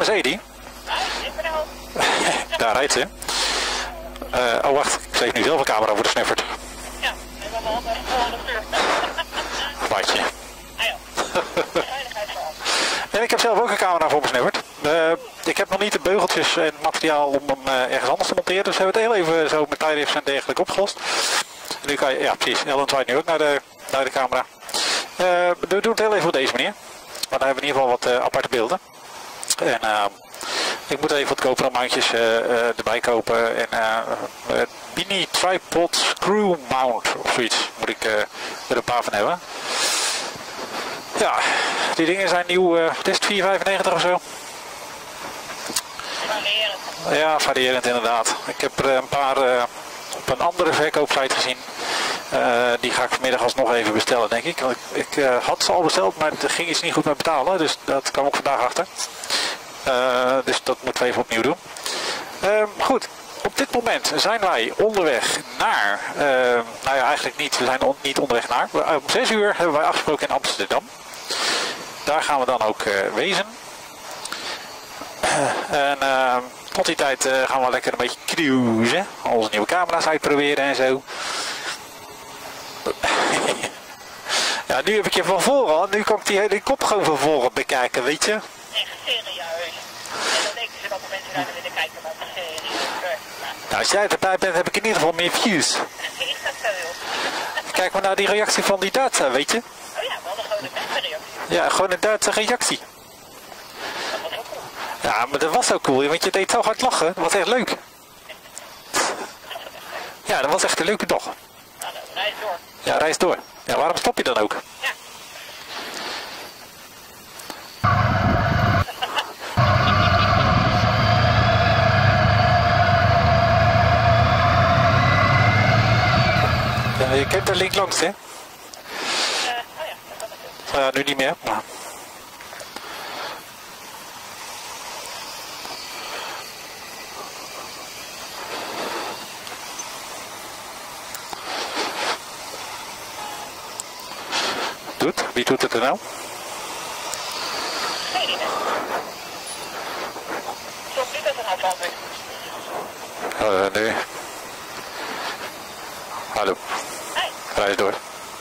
Mercedes. Daar rijdt ze. Oh wacht, ik steek nu zelf een camera voor de snuffert. Ja, en dan gewoon de deur. Watje. En ik heb zelf ook een camera voor me snuffert. Ik heb nog niet de beugeltjes en materiaal om hem ergens anders te monteren. Dus we hebben het heel even zo met tie-riffs en dergelijke opgelost. En nu kan je, ja precies, Ellen zwaait nu ook naar de camera. We doen het heel even op deze manier. Maar dan hebben we in ieder geval wat aparte beelden. En ik moet even wat GoPro-mountjes erbij kopen. En mini tripod screw mount of zoiets moet ik er een paar van hebben. Ja, die dingen zijn nieuw, het is 4,95 of zo. Variërend. Ja, variërend inderdaad. Ik heb er een paar op een andere verkoopsite gezien. Die ga ik vanmiddag alsnog even bestellen, denk ik. Ik had ze al besteld, maar er ging iets niet goed met betalen. Dus dat kwam ik vandaag achter. Dus dat moeten we even opnieuw doen. Goed, op dit moment zijn wij onderweg naar... nou ja, eigenlijk niet. We zijn niet onderweg naar. Om 6 uur hebben wij afgesproken in Amsterdam. Daar gaan we dan ook wezen. En tot die tijd gaan we lekker een beetje cruisen. Onze nieuwe camera's uitproberen en zo. Ja, nu heb ik je van voren al. Nu kan ik die hele kop gewoon van voren bekijken, weet je. Echt serieus. En dan denken ze dat de mensen daar willen kijken, maar serieus. Nou, als jij erbij bent, heb ik in ieder geval meer views. Is dat zo, joh? Kijk maar naar die reactie van die Duitser, weet je. Oh ja, we hadden gewoon een reactie. Ja, gewoon een Duitse reactie. Dat was ook cool. Ja, maar dat was ook cool, want je deed zo hard lachen. Dat was echt leuk. Ja, dat was echt een leuke dag. Nou, reis door. Ja, reis door. Ja, waarom stop je dan ook? Ja. Ja, je kent er link langs, hè? Oh ja, dat kan natuurlijk. Nu niet meer. Maar... Wie doet het er nou? Geen idee. Stop niet uit een afhandeling. Nee. Hallo. Hey. Rijd door.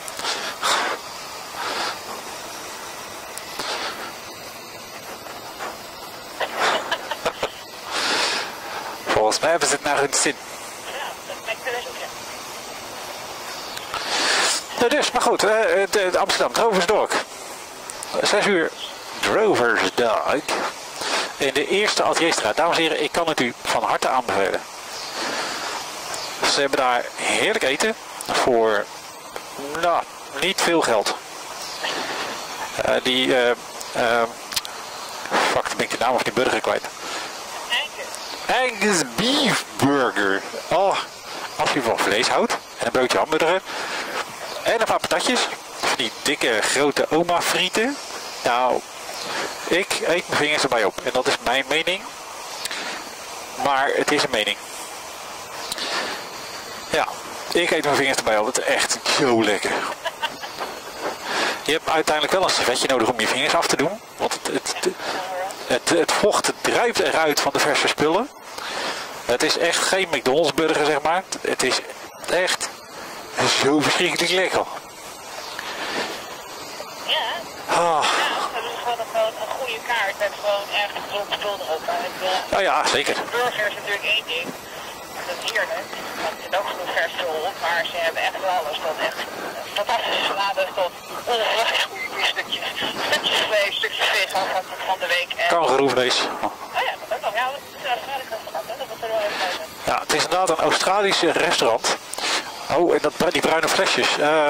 Volgens mij hebben ze het naar hun zin. Ja, dat lijkt me dus ook, ja. Nou dus, maar goed, Amsterdam, Droversdorp. 6 uur, Droversdorp. In de eerste Atelierstraat. Dames en heren, ik kan het u van harte aanbevelen. Ze hebben daar heerlijk eten voor, nou, niet veel geld. Fuck, dan ben ik de naam van die burger kwijt. Angus Beef Burger. Oh, als je van vlees houdt en een broodje hamburger. En een paar patatjes. Van die dikke grote oma frieten. Nou, ik eet mijn vingers erbij op. En dat is mijn mening. Maar het is een mening. Ja, ik eet mijn vingers erbij op. Het is echt zo lekker. Je hebt uiteindelijk wel een servetje nodig om je vingers af te doen. Want het vocht druipt eruit van de verse spullen. Het is echt geen McDonald's burger, zeg maar. Het is echt zo verschrikkelijk lekker. Ja. Ah. Ja, dat is gewoon een goede kaart met gewoon echt gezond spul erop. Oh ja, zeker. Burger is natuurlijk één ding. Dat is heerlijk. Er zit ook genoeg vers spul op, maar ze hebben echt wel alles tot echt fantastische salades tot ongelooflijk goede stukjes. Stukjes vlees, stukjes vis van de week. En... Kangeroevlees. Oh ja, dat ook nog. Ja, dat is een Australisch restaurant, hè? Dat was er wel even bij. Ja, het is inderdaad een Australisch restaurant. Oh, en die bruine flesjes.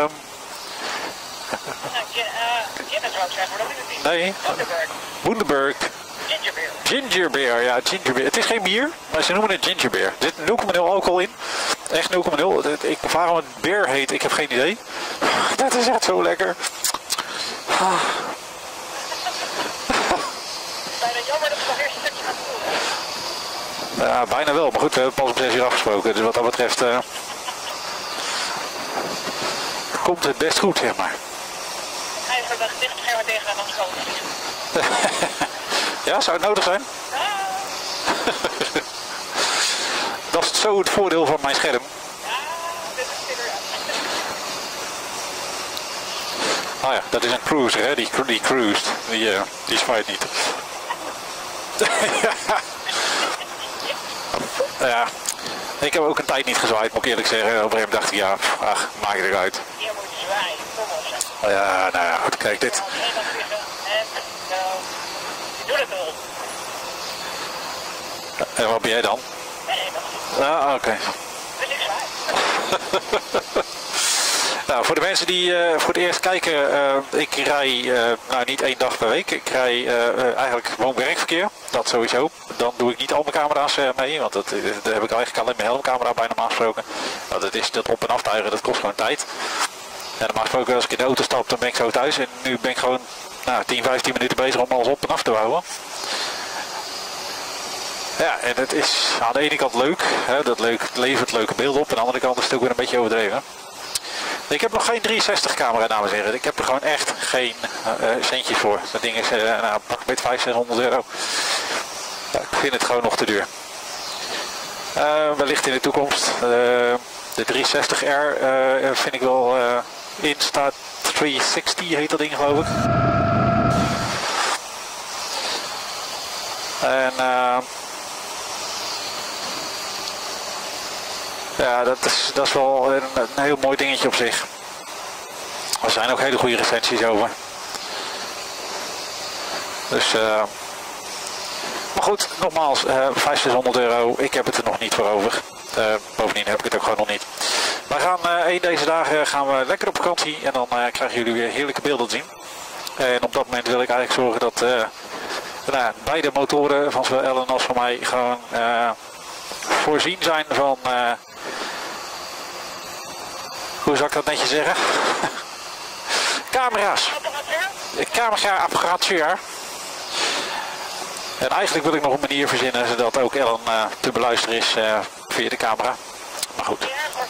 Gin is ook zeggen, maar dat is het niet. Nee. Wunderburg. Gingerbeer. Gingerbeer, ja, gingerbeer. Het is geen bier, maar ze noemen het gingerbeer. Er zit 0,0 alcohol in. Echt 0,0. Waarom het beer heet, ik heb geen idee. Dat is echt zo lekker. Bijna jammer dat we nog eerst een stukje gaan doen. Ja, bijna wel. Maar goed, we hebben pas om 6 uur afgesproken. Dus wat dat betreft... komt het best goed, zeg maar. Ga je voor de gedichtbeschermer tegen en dan schoon vliegen. Ja, zou het nodig zijn? Dat is zo het voordeel van mijn scherm. Ja, dit is verder. Ah ja, dat is een cruiser, hè? Die cruised. Die zwaait niet. Ja, ik heb ook een tijd niet gezwaaid, moet ik eerlijk zeggen. Op een gegeven moment dacht ik, ja, ach, maak het eruit. Je moet zwaaien, kom op zeg. Ja, nou ja, goed, kijk dit. Je doet het al. En wat ben jij dan? Nee, nog niet. Ah, oké. Dus ik zwaai. Nou, voor de mensen die voor het eerst kijken, ik rij nou niet 1 dag per week. Ik rij eigenlijk gewoon werkverkeer, dat sowieso. Dan doe ik niet al mijn camera's mee, want daar heb ik eigenlijk alleen mijn helmcamera bij normaal gesproken. Want het is dat op- en aftuigen, dat kost gewoon tijd. En normaal gesproken als ik in de auto stap, dan ben ik zo thuis. En nu ben ik gewoon 10, 15 minuten bezig om alles op en af te bouwen. Ja, en het is aan de ene kant leuk, hè, het levert leuke beelden op. Aan de andere kant is het ook weer een beetje overdreven. Ik heb nog geen 360 camera, dames en heren. Ik heb er gewoon echt geen centjes voor. Dat ding is pak een beetje 500, 600 euro. Ja, ik vind het gewoon nog te duur. Wellicht in de toekomst. De 360R vind ik wel Insta360 heet dat ding, geloof ik. En ja, dat is wel een heel mooi dingetje op zich. Er zijn ook hele goede recensies over. Dus, maar goed, nogmaals, 500, 600 euro. Ik heb het er nog niet voor over. Bovendien heb ik het ook gewoon nog niet. We gaan deze dagen gaan we lekker op vakantie en dan krijgen jullie weer heerlijke beelden te zien. En op dat moment wil ik eigenlijk zorgen dat beide motoren van zowel Ellen als van mij gewoon voorzien zijn van, hoe zou ik dat netjes zeggen? Camera's. Camera-apparatuur. En eigenlijk wil ik nog een manier verzinnen zodat ook Ellen te beluisteren is via de camera. Maar goed.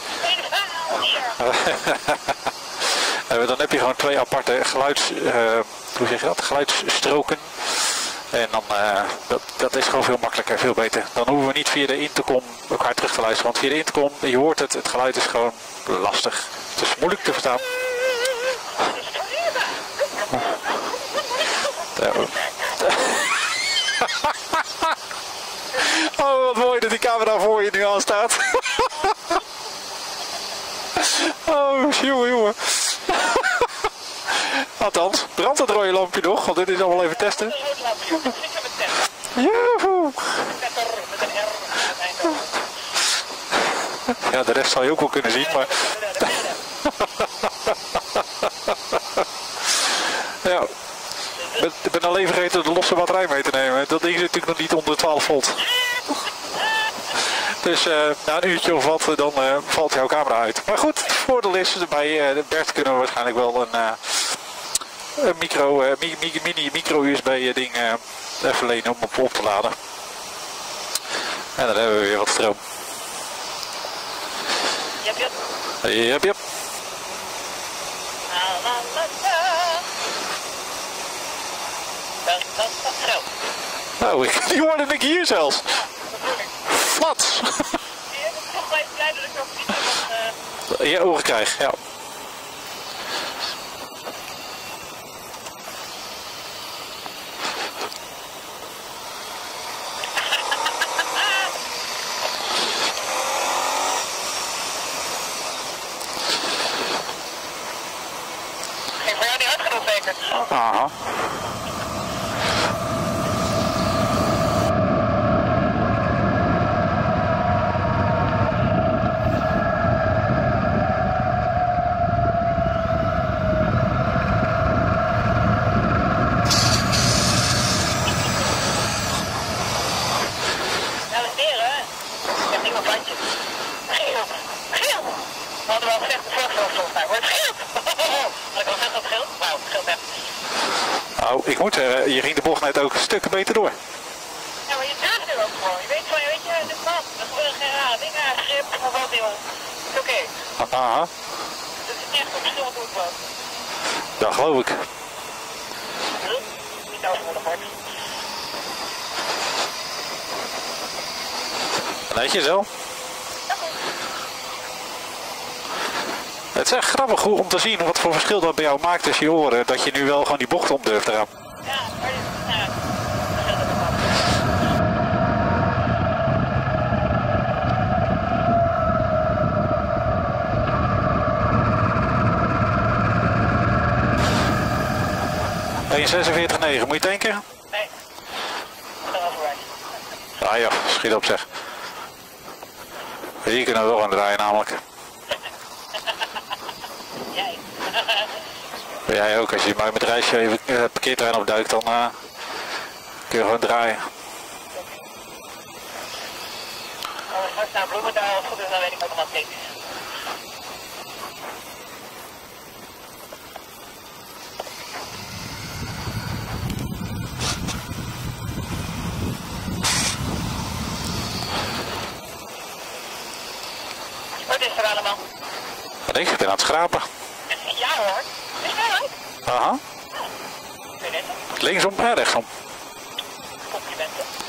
Dan heb je gewoon 2 aparte hoe zeg je dat? Geluidsstroken. En dan, dat is gewoon veel makkelijker, veel beter. Dan hoeven we niet via de intercom elkaar terug te luisteren. Want via de intercom, je hoort het, het geluid is gewoon lastig. Het is moeilijk te verstaan. Oh, wat mooi dat die camera voor je nu aan staat. Oh, jongen. Althans, brandt het rode lampje nog, want dit is allemaal even testen. Joehoe. Ja, de rest zal je ook wel kunnen zien, maar... Ja, ik ben alleen vergeten de losse batterij mee te nemen. Dat ding zit natuurlijk nog niet onder 12 volt. Dus na een uurtje of wat, dan valt jouw camera uit. Maar goed, het voordeel is, bij Bert kunnen we waarschijnlijk wel een micro USB ding even lenen om op te laden. En dan hebben we weer wat stroom. Yep. Nou, die hoorde ik hier zelfs. Flats. Je oren krijg, ja. Geen voor jou niet uitgenodigd zeker? Aha. Nou, ik moet zeggen, je ging de bocht net ook stukken beter door. Ja, maar je durft nu ook gewoon. Je weet van, weet je, dit man, er gebeuren geen rare dingen, grip, of wat joh. Het is oké. Aha. Het is echt op verschil wat ik woon. Dat geloof ik. Niet overwonnen wordt. Netjes wel. Het is echt grappig om te zien wat voor verschil dat bij jou maakt tussen je oren. Dat je nu wel gewoon die bocht om durft te gaan. Ja, maar nou, dat is wel. .46,9, moet je tanken? Nee, dat is wel. Ah ja, schiet op zeg. Hier kunnen we wel gaan draaien namelijk. Jij. Jij ook, als je maar met het reisje even parkeerterrein opduikt, dan kun je gewoon draaien. Als we straks naar Bloemendaal of goed is, dan weet ik ook allemaal niks. Wat is er allemaal? Niks, ik ben aan het schrapen. Ja hoor, is wel uit. Aha. Kun je net? Linksom en rechtsom. Complimenten.